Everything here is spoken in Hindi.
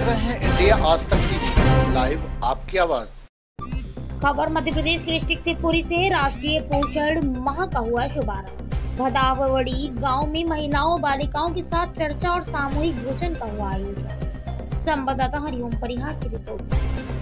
रहे हैं इंडिया आज तक टीवी लाइव, आपकी आवाज। खबर मध्य प्रदेश के डिस्ट्रिक्ट शिवपुरी से। राष्ट्रीय पोषण माह का हुआ शुभारंभ। भदावड़ी गांव में महिलाओं बालिकाओं के साथ चर्चा और सामूहिक भोजन का हुआ आयोजन। संवाददाता हरिओम परिहार की रिपोर्ट।